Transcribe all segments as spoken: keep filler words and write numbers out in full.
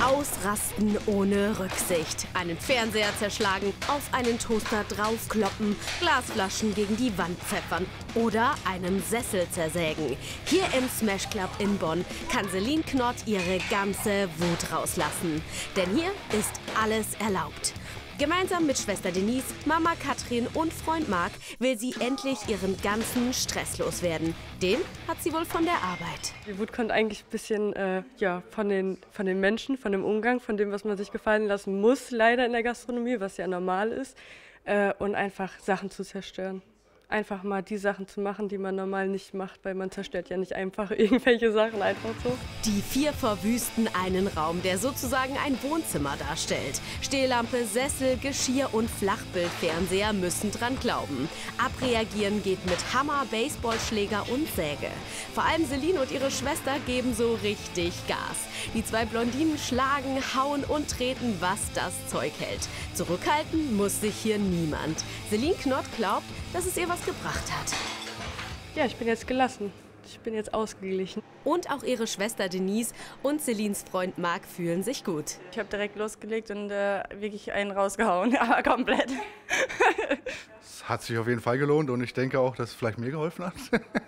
Ausrasten ohne Rücksicht. Einen Fernseher zerschlagen, auf einen Toaster draufkloppen, Glasflaschen gegen die Wand pfeffern oder einen Sessel zersägen. Hier im Smash Club in Bonn kann Celine Knott ihre ganze Wut rauslassen. Denn hier ist alles erlaubt. Gemeinsam mit Schwester Denise, Mama Katrin und Freund Marc will sie endlich ihren ganzen Stress loswerden. Den hat sie wohl von der Arbeit. Die Wut kommt eigentlich ein bisschen äh, ja, von, den, von den Menschen, von dem Umgang, von dem, was man sich gefallen lassen muss, leider in der Gastronomie, was ja normal ist, äh, und einfach Sachen zu zerstören. Einfach mal die Sachen zu machen, die man normal nicht macht, weil man zerstört ja nicht einfach irgendwelche Sachen einfach so. Die vier verwüsten einen Raum, der sozusagen ein Wohnzimmer darstellt. Stehlampe, Sessel, Geschirr und Flachbildfernseher müssen dran glauben. Abreagieren geht mit Hammer, Baseballschläger und Säge. Vor allem Celine und ihre Schwester geben so richtig Gas. Die zwei Blondinen schlagen, hauen und treten, was das Zeug hält. Zurückhalten muss sich hier niemand. Celine Knott glaubt, dass es ihr was gebracht hat. Ja, ich bin jetzt gelassen. Ich bin jetzt ausgeglichen. Und auch ihre Schwester Denise und Celines Freund Marc fühlen sich gut. Ich habe direkt losgelegt und äh, wirklich einen rausgehauen, aber komplett. Es hat sich auf jeden Fall gelohnt und ich denke auch, dass es vielleicht mir geholfen hat.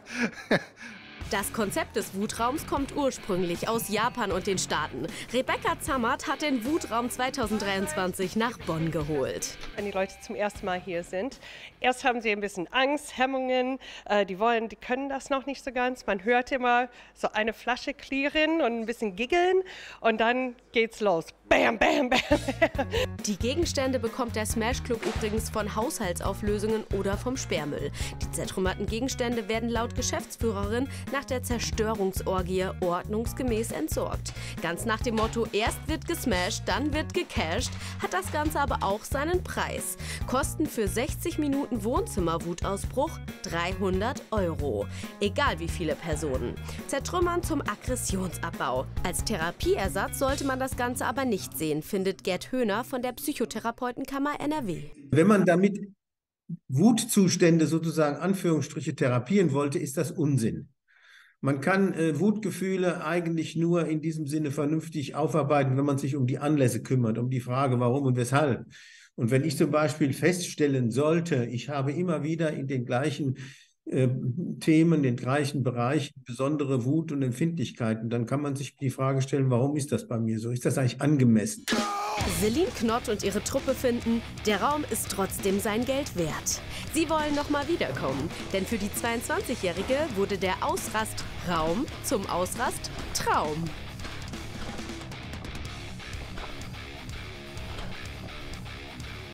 Das Konzept des Wutraums kommt ursprünglich aus Japan und den Staaten. Rebecca Zammert hat den Wutraum zweitausenddreiundzwanzig nach Bonn geholt. Wenn die Leute zum ersten Mal hier sind, erst haben sie ein bisschen Angst, Hemmungen, äh, die wollen, die können das noch nicht so ganz. Man hört immer so eine Flasche klirren und ein bisschen giggeln und dann geht's los. Bam, bam, bam. Die Gegenstände bekommt der Smash Club übrigens von Haushaltsauflösungen oder vom Sperrmüll. Die zertrümmerten Gegenstände werden laut Geschäftsführerin nach der Zerstörungsorgie ordnungsgemäß entsorgt. Ganz nach dem Motto, erst wird gesmashed, dann wird gecasht, hat das Ganze aber auch seinen Preis. Kosten für sechzig Minuten Wohnzimmerwutausbruch dreihundert Euro. Egal wie viele Personen. Zertrümmern zum Aggressionsabbau. Als Therapieersatz sollte man das Ganze aber nicht sehen, findet Gerd Höhner von der Psychotherapeutenkammer N R W. Wenn man damit Wutzustände sozusagen Anführungsstriche therapieren wollte, ist das Unsinn. Man kann äh, Wutgefühle eigentlich nur in diesem Sinne vernünftig aufarbeiten, wenn man sich um die Anlässe kümmert, um die Frage, warum und weshalb. Und wenn ich zum Beispiel feststellen sollte, ich habe immer wieder in den gleichen äh, Themen, den gleichen Bereichen besondere Wut und Empfindlichkeiten, dann kann man sich die Frage stellen, warum ist das bei mir so? Ist das eigentlich angemessen? Celine Knott und ihre Truppe finden, der Raum ist trotzdem sein Geld wert. Sie wollen noch mal wiederkommen, denn für die zweiundzwanzigjährige wurde der Ausrastraum zum Ausrasttraum.